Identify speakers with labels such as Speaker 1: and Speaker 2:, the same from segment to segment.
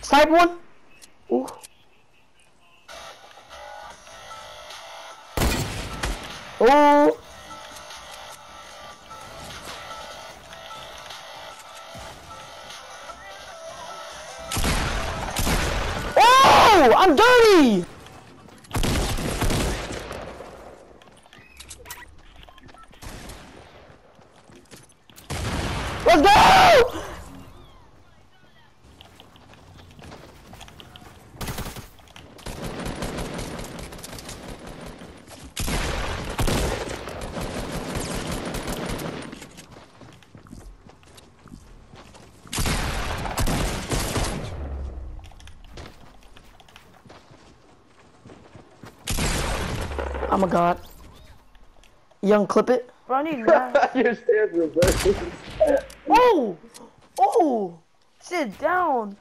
Speaker 1: Snipe one. Ooh. Oh. Oh, I'm dirty. Let's go! Oh my god. Young, clip it.
Speaker 2: Bro, I need that.
Speaker 3: Your stairs reversed.
Speaker 2: Oh! Oh! Sit down!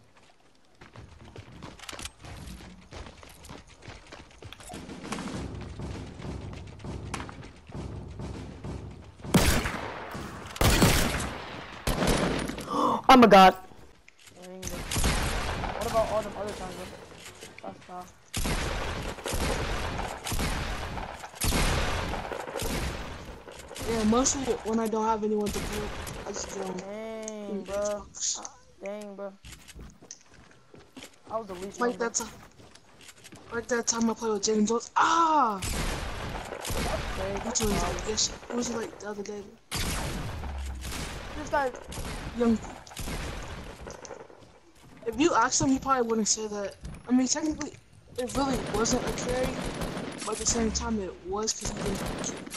Speaker 1: Oh my god.
Speaker 2: Dang, bro. What about all them other times, bro? That's tough.
Speaker 4: Yeah, mostly when I don't have anyone to play, I just go.
Speaker 2: Dang, bro. Dang, bro. I was the least
Speaker 4: Like
Speaker 2: one,
Speaker 4: that like that time I played with Jaden Jones. Ah!
Speaker 2: bro.
Speaker 4: Which was like, yes, it was like the other day.
Speaker 2: This guy.
Speaker 4: Young. If you asked him, he probably wouldn't say that. I mean, technically, it really wasn't a carry, but at the same time, it was because he didn't have to.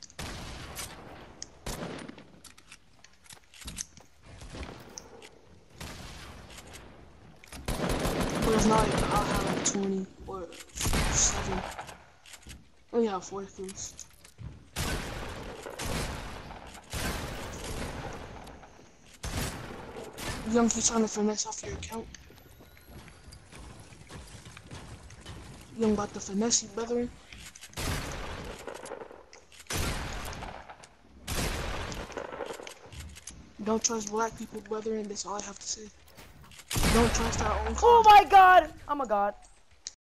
Speaker 4: But it's not like I'll have like 20 or 7. I only have 4 kills. Young, keep trying to finesse off your account. Young about to finesse you, brethren. Don't trust black people, brethren. That's all I have to say. Don't trust our own.
Speaker 2: Oh my god! Oh my god.